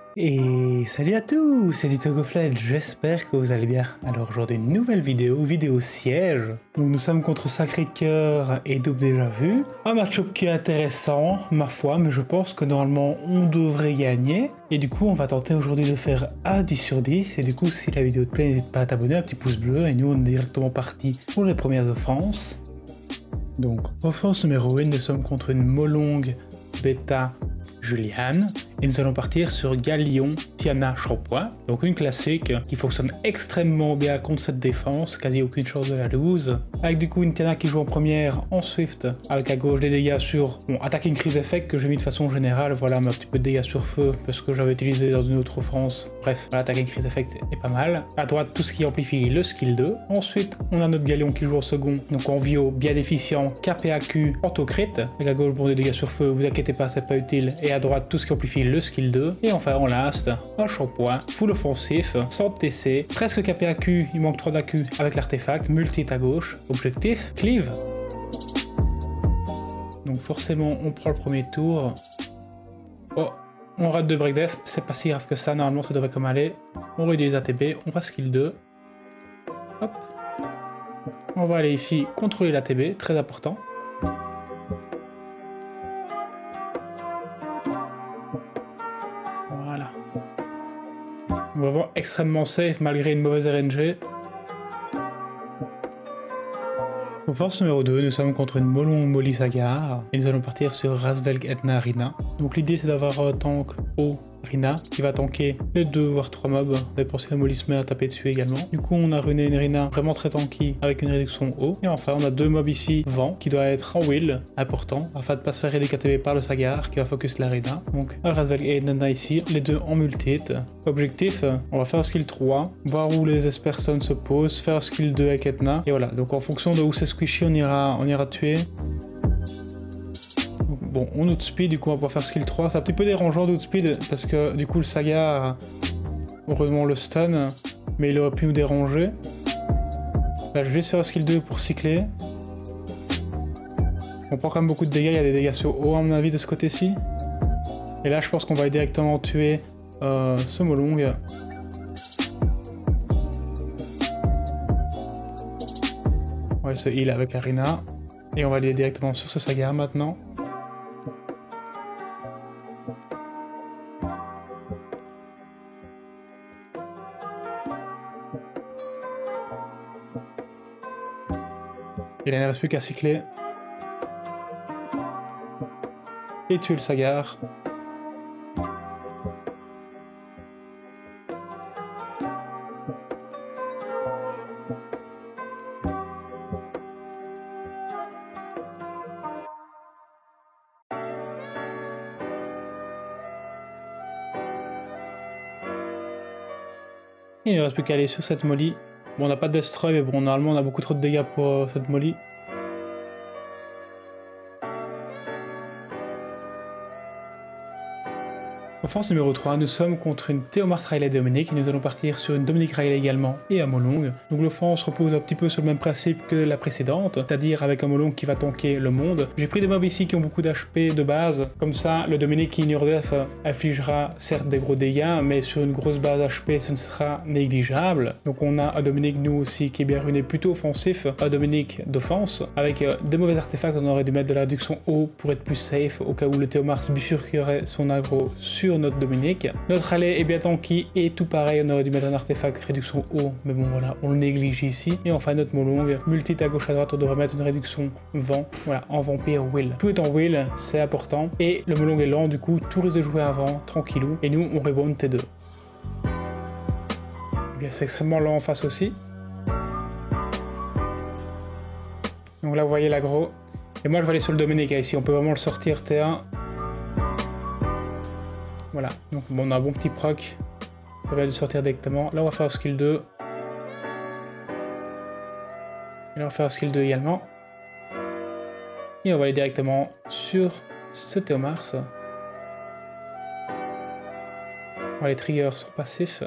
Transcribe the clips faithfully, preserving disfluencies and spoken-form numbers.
Et salut à tous, c'est Togofled, j'espère que vous allez bien. Alors aujourd'hui une nouvelle vidéo, vidéo siège. Donc nous sommes contre Sacré-Cœur et Double déjà vu. Un match-up qui est intéressant, ma foi, mais je pense que normalement on devrait gagner. Et du coup on va tenter aujourd'hui de faire un dix sur dix. Et du coup si la vidéo te plaît, n'hésite pas à t'abonner, un petit pouce bleu. Et nous on est directement parti pour les premières offenses. Donc offense numéro un, nous sommes contre une Molong Beta Juliane et nous allons partir sur Galion Tiana Shampoing, donc une classique qui fonctionne extrêmement bien contre cette défense, quasi aucune chance de la lose, avec du coup une Tiana qui joue en première en Swift, avec à gauche des dégâts sur bon, Attacking Increase Effect que j'ai mis de façon générale, voilà, mais un petit peu de dégâts sur feu parce que j'avais utilisé dans une autre offense, bref, voilà, Attacking Increase Effect est pas mal, à droite tout ce qui amplifie le skill deux, ensuite on a notre Galion qui joue en second, donc en Vio bien déficient, K P A Q, Orthocrit, avec à gauche pour des dégâts sur feu, vous inquiétez pas c'est pas utile, et à droite tout ce qui amplifie le skill deux, et enfin en last, un shampoing, full offensif, sans T C, presque K P A Q, il manque trois d'A Q avec l'artefact, multi à gauche, objectif, cleave. Donc forcément on prend le premier tour, oh, on rate deux break def, c'est pas si grave que ça, normalement ça devrait comme aller, on réduit les A T B, on va skill deux, hop, on va aller ici contrôler l'A T B, très important. Voilà. Vraiment extrêmement safe malgré une mauvaise R N G. Donc force numéro deux, nous sommes contre une Molong Molly Sagar et nous allons partir sur Rasvelg Etna Rina. Donc l'idée c'est d'avoir un tank haut Rina qui va tanker les deux voire trois mobs. Vous avez pensé à Molly se met à taper dessus également. Du coup on a runé une Rina vraiment très tanky avec une réduction haut. Et enfin on a deux mobs ici, vent qui doit être en will, important, afin de pas se faire aider K T B par le Sagar qui va focus la Rina. Donc un Rasvelg et Nana ici, les deux en multi-hit. Objectif, on va faire un skill trois, voir où les personnes se posent, faire un skill deux avec Etna. Et voilà, donc en fonction de où c'est squishy on ira, on ira tuer. Bon, on outspeed, du coup on va pouvoir faire skill trois, c'est un petit peu dérangeant d'outspeed parce que du coup le Sagar, heureusement le stun, mais il aurait pu nous déranger. Là je vais juste faire skill deux pour cycler. On prend quand même beaucoup de dégâts, il y a des dégâts sur haut à mon avis de ce côté-ci. Et là je pense qu'on va directement tuer euh, ce Molong. On va se heal avec la Rina. Et on va aller directement sur ce Sagar maintenant. Et là, il ne reste plus qu'à cycler. Et tuer le Sagar. Et il ne reste plus qu'à aller sur cette Molly. Bon, on n'a pas de destroy, mais bon, normalement on a beaucoup trop de dégâts pour euh, cette Molly. Offense numéro trois, nous sommes contre une Théomars Riley Dominique et nous allons partir sur une Dominique Riley également et un Molong. Donc l'offense repose un petit peu sur le même principe que la précédente, c'est-à-dire avec un Molong qui va tanker le monde. J'ai pris des mobs ici qui ont beaucoup d'H P de base, comme ça le Dominique qui ignore def infligera certes des gros dégâts, mais sur une grosse base H P ce ne sera négligeable. Donc on a un Dominique nous aussi qui est bien ruiné, plutôt offensif, un Dominique d'offense, avec euh, des mauvais artefacts, on aurait dû mettre de la réduction haut pour être plus safe, au cas où le Théomars bifurquerait son aggro sur notre Dominique. Notre Raleigh est bien tanky et tout pareil, on aurait dû mettre un artefact réduction haut, mais bon voilà, on le néglige ici. Et enfin notre Molong, multi à gauche à droite, on devrait mettre une réduction vent, voilà, en vampire will. Tout est en will, c'est important. Et le Molong est lent, du coup, tout risque de jouer avant, tranquillou. Et nous, on rebound T deux. Bien, c'est extrêmement lent en face aussi. Donc là, vous voyez l'aggro. Et moi, je vais aller sur le Dominique, ici, on peut vraiment le sortir T un. Voilà, donc bon, on a un bon petit proc. On va le sortir directement. Là, on va faire un skill deux. Et là, on va faire un skill deux également. Et on va aller directement sur ce Théomars. On va les trigger sur passif.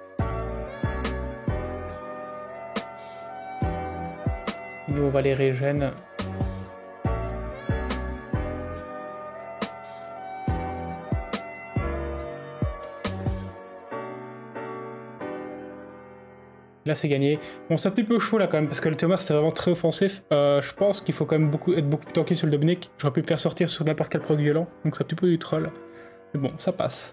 Nous, on va les régène. Là c'est gagné. Bon c'est un petit peu chaud là quand même parce que le Thomas c'était vraiment très offensif. Euh, je pense qu'il faut quand même beaucoup, être beaucoup plus tranquille sur le Dominic. J'aurais pu me faire sortir sur n'importe quel proc violent. Donc c'est un petit peu du troll. Mais bon, ça passe.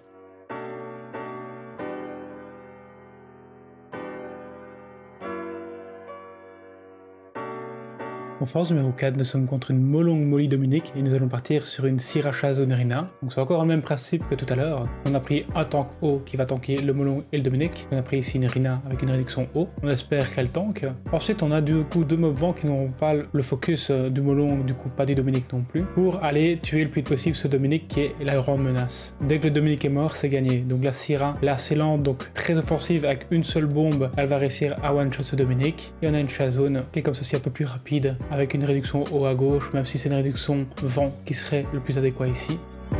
En phase numéro quatre, nous sommes contre une Molong Molly Dominic et nous allons partir sur une Sriracha Zone Rina. Donc c'est encore le même principe que tout à l'heure. On a pris un tank haut qui va tanker le Molong et le Dominic. On a pris ici une Rina avec une réduction haut. On espère qu'elle tank. Ensuite on a du coup deux mobs vent qui n'auront pas le focus du Molong, du coup pas du Dominic non plus, pour aller tuer le plus vite possible ce Dominic qui est la grande menace. Dès que le Dominic est mort, c'est gagné. Donc la Syrah, là assez lente, donc très offensive avec une seule bombe, elle va réussir à one-shot ce Dominic. Et on a une Chazone qui est comme ceci un peu plus rapide, avec une réduction haut à gauche, même si c'est une réduction vent qui serait le plus adéquat ici.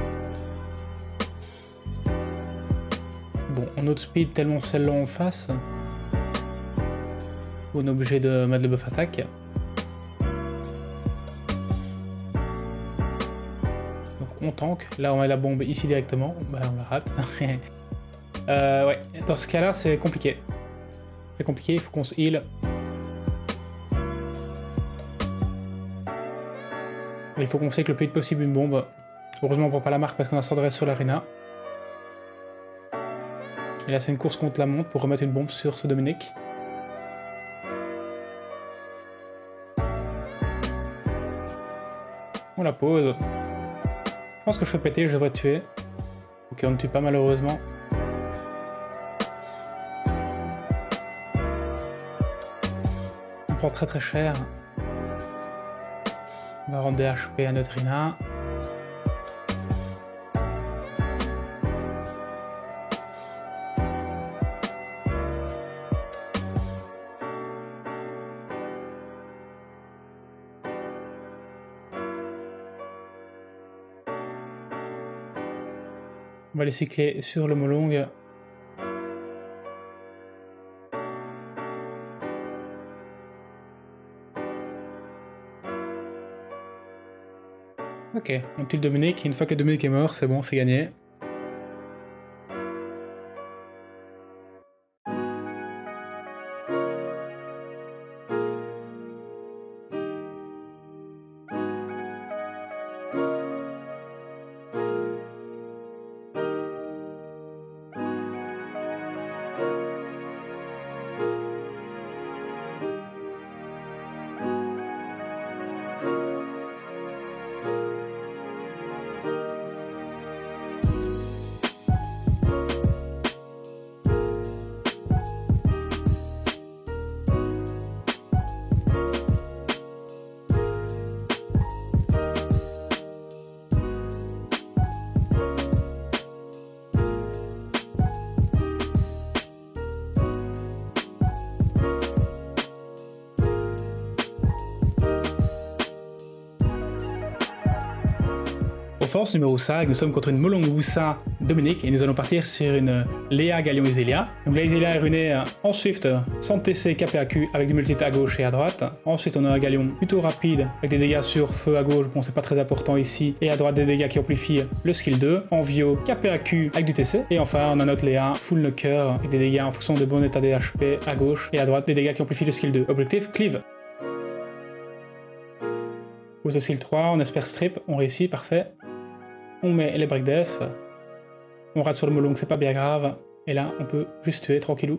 Bon, on outspeed tellement celle-là en face. On est obligé de mettre le buff attaque. Donc on tank, là on met la bombe ici directement, bah on la rate. euh, ouais, dans ce cas-là c'est compliqué. C'est compliqué, il faut qu'on se heal. Il faut qu'on sait que le plus vite possible une bombe. Heureusement on prend pas la marque parce qu'on a Sandress sur l'arena. Et là c'est une course contre la montre pour remettre une bombe sur ce Dominic. On la pose. Je pense que je fais péter, je devrais tuer. Ok, on ne tue pas malheureusement. On prend très très cher. On va rendre des H P à notre Rina. On va les cycler sur le Molong. Ok, on tue le Dominic, une fois que le Dominic est mort, c'est bon, c'est gagné. Force numéro cinq, nous sommes contre une Molong Wusa Dominic et nous allons partir sur une Léa Galion Iselia. Donc la Iselia est runée en Swift, sans T C, K P A Q avec du multi à gauche et à droite. Ensuite on a un Galion plutôt rapide avec des dégâts sur feu à gauche, bon c'est pas très important ici, et à droite des dégâts qui amplifient le skill deux. Envio, K P A Q avec du T C. Et enfin on a notre Léa full knocker avec des dégâts en fonction de bon état des H P à gauche et à droite des dégâts qui amplifient le skill deux. Objectif cleave. Pour ce skill trois, on espère strip, on réussit, parfait. On met les break def, on rate sur le Molong, c'est pas bien grave, et là on peut juste tuer tranquillou.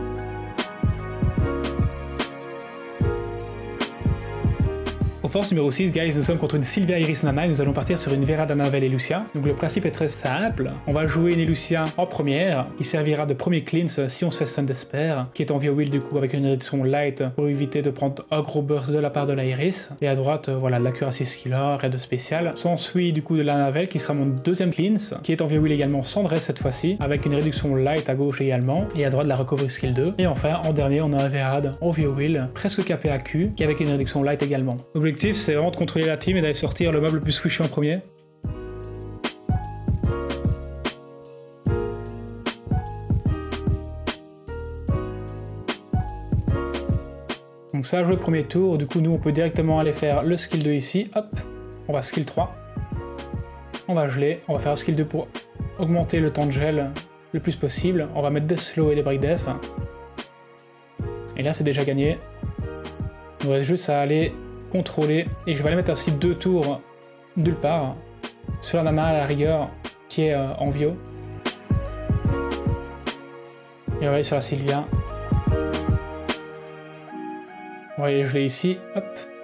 Au force numéro six, guys, nous sommes contre une Sylvia Iris Nana et nous allons partir sur une Vera d'Anavel et Lucia. Donc le principe est très simple. On va jouer une Lucia en première, qui servira de premier cleanse si on se fait stun d'Esper, qui est en view wheel du coup avec une réduction light pour éviter de prendre un gros burst de la part de la Iris. Et à droite, voilà, l'accuracy skiller, raid spécial. S'ensuit du coup de l'Anavel qui sera mon deuxième cleanse, qui est en view wheel également sans dress cette fois-ci, avec une réduction light à gauche également. Et à droite, la recovery skill deux. Et enfin, en dernier, on a un Verad en view wheel, presque K P A Q, qui est avec une réduction light également. Objectif, c'est vraiment de contrôler la team et d'aller sortir le mob le plus squishy en premier. Donc ça a joué le premier tour, du coup nous on peut directement aller faire le skill deux ici, hop, on va skill trois, on va geler, on va faire un skill deux pour augmenter le temps de gel le plus possible, on va mettre des slow et des break def. Et là c'est déjà gagné. Il reste juste à aller contrôler. Et je vais aller mettre aussi deux tours nulle part. Sur la nana à la rigueur qui est euh, en Vio. Et on va aller sur la Sylvia. On va aller geler ici. Hop.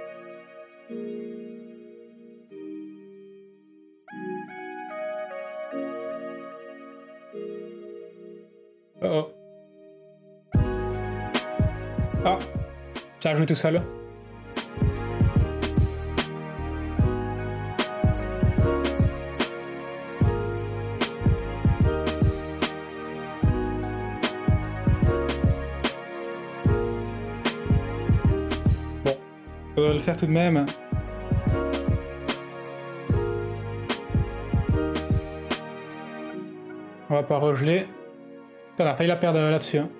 Oh oh. Ah, ça a joué tout seul. Bon, on va le faire tout de même. On va pas regeler. On a failli la perdre là-dessus. Hein.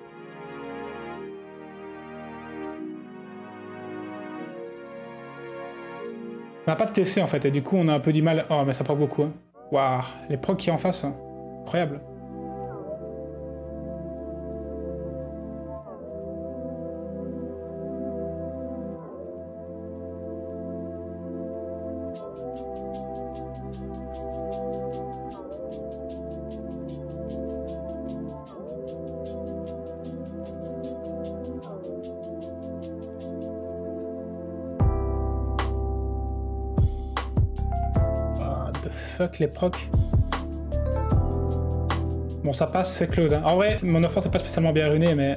On n'a pas de T C en fait, et du coup on a un peu du mal. Oh, mais ça proc beaucoup. Hein. Waouh, les procs qui en face, hein. Incroyable. Fuck les procs. Bon, ça passe, c'est close. Hein. En vrai, mon offense n'est pas spécialement bien ruiné, mais...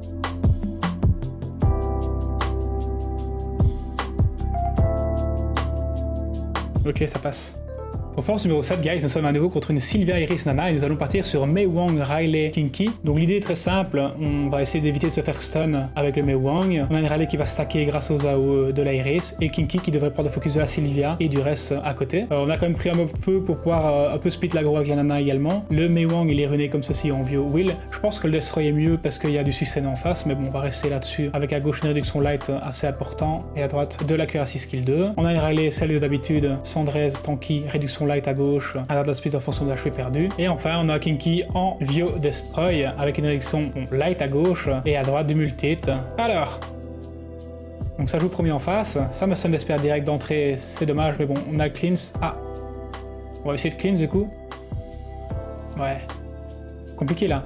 Ok, ça passe. Au force numéro sept, guys, nous sommes à nouveau contre une Sylvia Iris Nana et nous allons partir sur Mei Wang, Riley, Kinky. Donc l'idée est très simple, on va essayer d'éviter de se faire stun avec le Mei Wang. On a une Riley qui va stacker grâce aux A O E de la Iris et Kinky qui devrait prendre le focus de la Sylvia et du reste à côté. Euh, on a quand même pris un mob feu pour pouvoir euh, un peu split l'aggro avec la Nana également. Le Mei Wang il est ruiné comme ceci en Vio Will. Je pense que le Destroy est mieux parce qu'il y a du Suicide en face, mais bon on va rester là-dessus avec à gauche une réduction light assez important et à droite de la cuirassée skill deux. On a une Riley, celle de d'habitude, Sandrez, Tanky, réduction light à gauche. À la split en fonction de H P perdu. Et enfin, on a Kinky en Vio Destroy avec une réduction light à gauche et à droite du multi-hit. Alors, donc ça joue premier en face. Ça me sonne d'espère direct d'entrée, c'est dommage, mais bon, on a le cleanse. Ah, on va essayer de cleanse du coup. Ouais, compliqué là.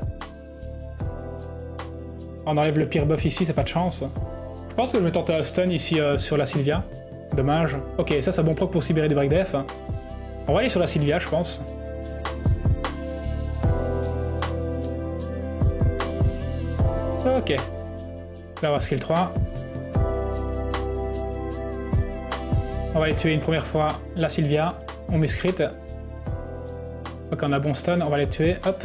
On enlève le pire buff ici, c'est pas de chance. Je pense que je vais tenter un stun ici euh, sur la Sylvia. Dommage. Ok, ça c'est un bon proc pour libérer des break def. On va aller sur la Sylvia, je pense. Ok. Là, on va skill trois. On va aller tuer une première fois la Sylvia. On muscrite. Ok, on a bon stun, on va les tuer. Hop.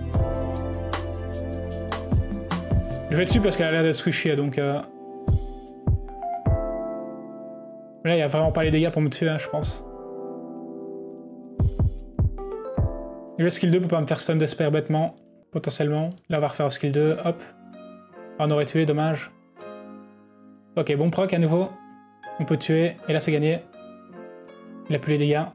Je vais dessus parce qu'elle a l'air d'être squishy, donc... Euh... Là, il n'y a vraiment pas les dégâts pour me tuer, hein, je pense. Le skill deux peut pas me faire stun d'espère bêtement, potentiellement. Là on va refaire un skill deux, hop. On aurait tué, dommage. Ok, bon proc à nouveau. On peut tuer, et là c'est gagné. Il a plus les dégâts.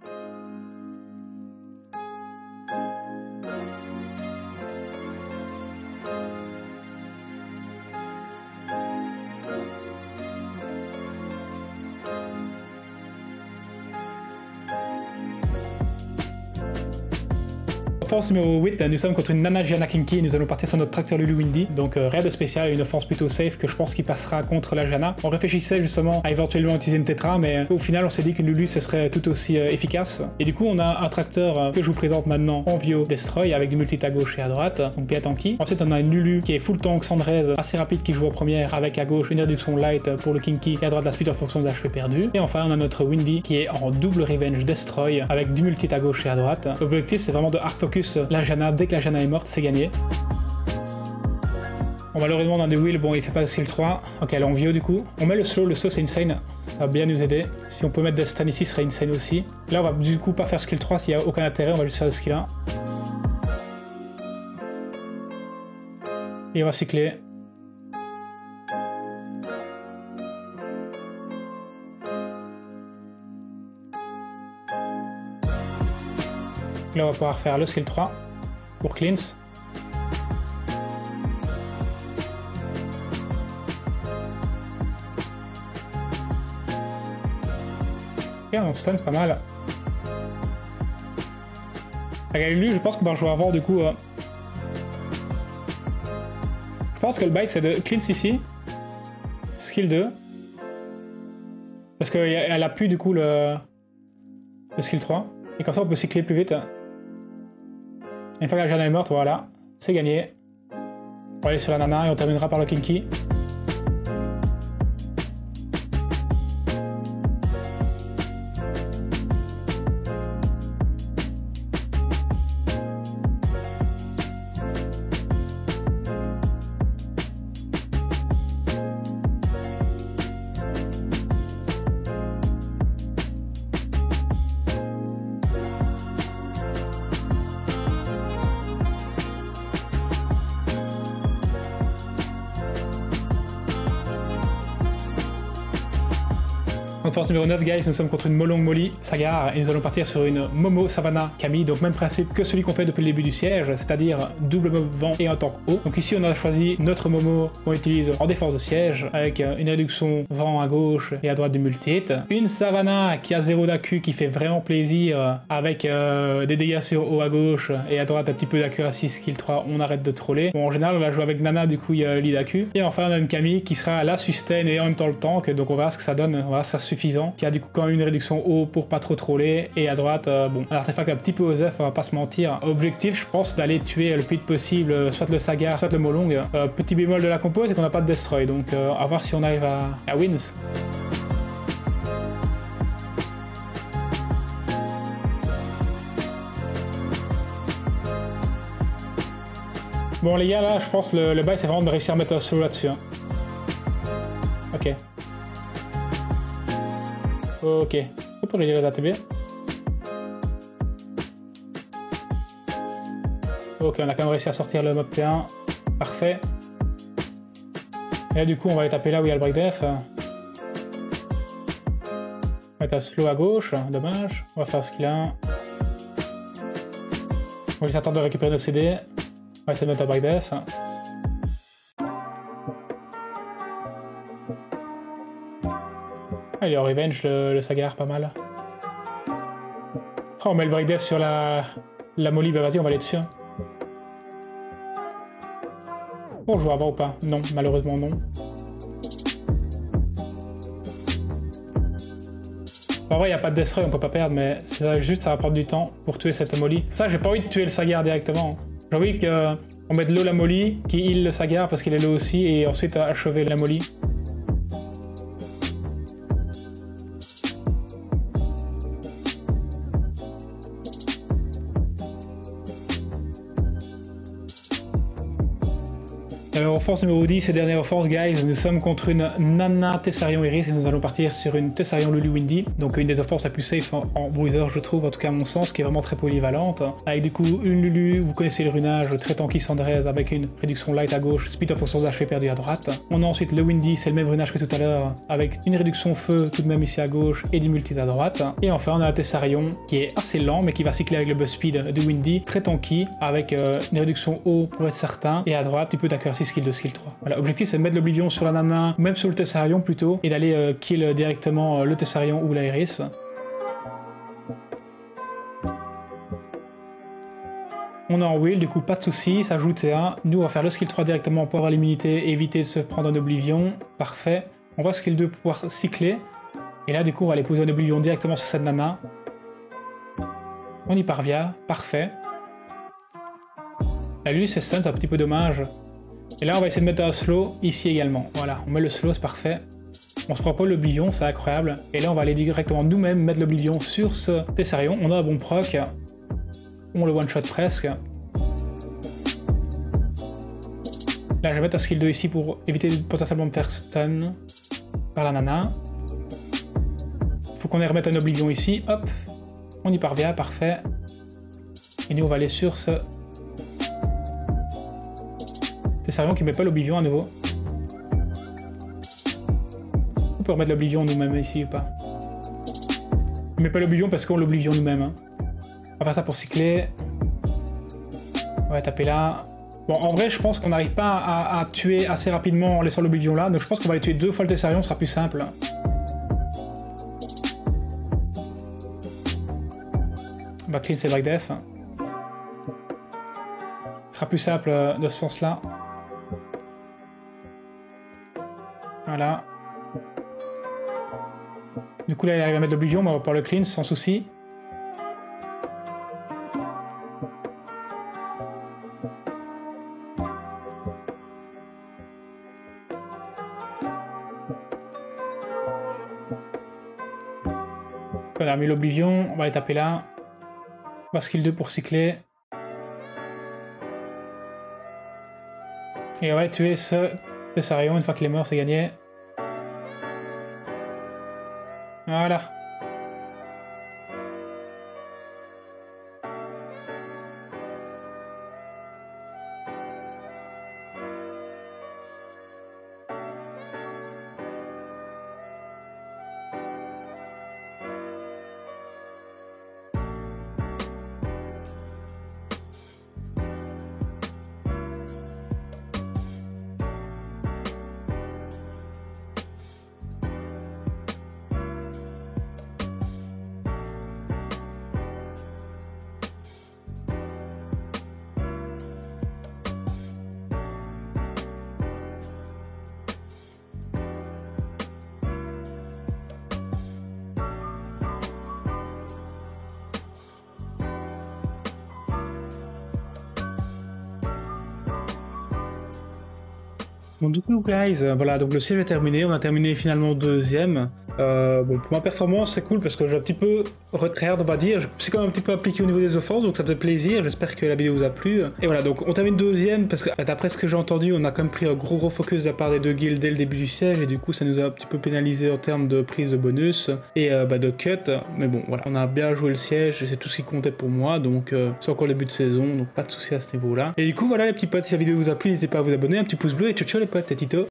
Force numéro huit, nous sommes contre une Nana Gianna Kinky, nous allons partir sur notre tracteur Lulu Windy, donc euh, rien de spécial, une offense plutôt safe que je pense qu'il passera contre la Gianna. On réfléchissait justement à éventuellement utiliser une Tetra, mais au final on s'est dit qu'une Lulu ce serait tout aussi euh, efficace. Et du coup on a un tracteur euh, que je vous présente maintenant en Vio Destroy avec du multi à gauche et à droite, donc bien tanky. Ensuite on a une Lulu qui est full tank Sandrez, assez rapide qui joue en première avec à gauche une réduction light pour le Kinky et à droite la speed en fonction de l'H P perdu. Et enfin on a notre Windy qui est en double Revenge Destroy avec du multi à gauche et à droite. L'objectif c'est vraiment de hard focus la Gianna. Dès que la Gianna est morte, c'est gagné. On va malheureusement dans des wheels, bon il fait pas aussi le trois. Ok, elle est en Vio du coup. On met le slow, le slow c'est insane. Ça va bien nous aider. Si on peut mettre des stuns ici, ce serait insane aussi. Là on va du coup pas faire skill trois s'il n'y a aucun intérêt, on va juste faire le skill un. Et on va cycler. Là on va pouvoir faire le skill trois pour cleanse. Ok, on stun, c'est pas mal. Avec lui, je pense qu'on va jouer avant du coup. Euh... Je pense que le bail c'est de cleanse ici. Skill deux. Parce qu'elle a plus du coup le... le skill trois. Et comme ça on peut cycler plus vite. Une fois que la Jana est morte, voilà. C'est gagné. On va aller sur la nana et on terminera par le Kinky. Donc force numéro neuf, guys, nous sommes contre une Molong Molly Sagar et nous allons partir sur une Momo Savannah Camille, donc même principe que celui qu'on fait depuis le début du siège, c'est-à-dire double mob vent et un tank haut. Donc ici on a choisi notre Momo qu'on utilise en défense de siège avec une réduction vent à gauche et à droite du multi-hit. Une Savannah qui a zéro d'A Q qui fait vraiment plaisir avec euh, des dégâts sur haut à gauche et à droite un petit peu d'accuracy skill trois, on arrête de troller. Bon en général on la joue avec Nana, du coup il y a lead A Q. Et enfin on a une Camille qui sera la sustain et en même temps le tank, donc on verra ce que ça donne, on verra ça suffisant, qui a du coup quand même une réduction haut pour pas trop troller, et à droite, euh, bon, un artefact un petit peu osef, on va pas se mentir. Objectif, je pense, d'aller tuer le plus vite possible, soit le Sagar, soit le Molong. Euh, petit bémol de la compo, c'est qu'on n'a pas de Destroy, donc euh, à voir si on arrive à, à wins. Bon les gars, là, je pense le, le bail, c'est vraiment de réussir à mettre un slow là-dessus. Hein. Ok. Ok. On peut réduire la T B. Ok, on a quand même réussi à sortir le mob T un. Parfait. Et là, du coup, on va aller taper là où il y a le break def. On va mettre un slow à gauche. Dommage. On va faire skill un. On va juste attendre de récupérer nos C D. On va essayer de mettre un break def. Ah, il est en revenge le, le Sagar, pas mal. Oh, on met le break def sur la, la Molly, bah vas-y, on va aller dessus. Hein. Bon, je joue avant ou pas? Non, malheureusement non. En vrai, il n'y a pas de destroy, on peut pas perdre, mais c'est juste, ça va prendre du temps pour tuer cette Molly. Pour ça, j'ai pas envie de tuer le Sagar directement. J'ai envie qu'on mette low la Molly, qui heal le Sagar parce qu'il est low aussi, et ensuite achever la Molly. Alors, force numéro dix et dernière force, guys, nous sommes contre une Nana Tessarion Iris et nous allons partir sur une Tessarion Lulu Windy, donc une des forces la plus safe en, en bruiser, je trouve, en tout cas à mon sens, qui est vraiment très polyvalente. Avec du coup une Lulu, vous connaissez le runage, très tanky Sandraise avec une réduction light à gauche, speed en fonction de H P perdu à droite. On a ensuite le Windy, c'est le même runage que tout à l'heure, avec une réduction feu tout de même ici à gauche et du multi à droite. Et enfin, on a la Tessarion qui est assez lent mais qui va cycler avec le buzz speed du Windy, très tanky, avec euh, une réduction haut pour être certain, et à droite, un peu d'accuracy skill de skill trois. Voilà, l'objectif c'est de mettre l'Oblivion sur la Nana, même sur le Tessarion plutôt, et d'aller euh, kill directement euh, le Tessarion ou la Iris. On est en wheel, du coup pas de soucis, ça joue T un. Nous on va faire le skill trois directement pour avoir l'immunité, éviter de se prendre un Oblivion. Parfait. On va skill deux pour pouvoir cycler. Et là du coup on va aller poser un Oblivion directement sur cette Nana. On y parvient, parfait. Là lui c'est stun, c'est un petit peu dommage. Et là on va essayer de mettre un slow ici également. Voilà, on met le slow, c'est parfait. On se prend pas l'Oblivion, c'est incroyable. Et là on va aller directement nous-mêmes mettre l'Oblivion sur ce Tessarion. On a un bon proc. On le one-shot presque. Là je vais mettre un skill deux ici pour éviter de potentiellement me faire stun par la Nana. Faut qu'on y remette un Oblivion ici, hop. On y parvient, parfait. Et nous on va aller sur ce Tessarion qui met pas l'Oblivion à nouveau. On peut remettre l'Oblivion nous-mêmes ici ou pas? On met pas l'Oblivion parce qu'on l'Oblivion nous-mêmes. Hein. On va faire ça pour cycler. On va taper là. Bon, en vrai, je pense qu'on n'arrive pas à, à tuer assez rapidement en laissant l'Oblivion là. Donc je pense qu'on va aller tuer deux fois le Tessarion, ce sera plus simple. va clean ses back def. Ce sera plus simple euh, de ce sens-là. Voilà. Du coup là il arrive à mettre l'oblivion, mais on va pouvoir le clean sans souci. On a mis l'oblivion, on va les taper là. On va skill deux pour cycler. Et on va tuer ce Thessarion, une fois qu'il est mort, c'est gagné. Voilà. Bon du coup guys, euh, voilà, donc le siège est terminé, on a terminé finalement deuxième. Euh, bon pour ma performance c'est cool parce que j'ai un petit peu retrait on va dire, c'est quand même un petit peu appliqué au niveau des offenses donc ça faisait plaisir, j'espère que la vidéo vous a plu. Et voilà donc on termine deuxième parce que d'après ce que j'ai entendu on a quand même pris un gros gros focus de la part des deux guilds dès le début du siège et du coup ça nous a un petit peu pénalisé en termes de prise de bonus et euh, bah, de cut, mais bon voilà, on a bien joué le siège et c'est tout ce qui comptait pour moi donc euh, c'est encore le début de saison donc pas de soucis à ce niveau là. Et du coup voilà les petits potes, si la vidéo vous a plu n'hésitez pas à vous abonner, un petit pouce bleu et ciao ciao les potes, et Tito.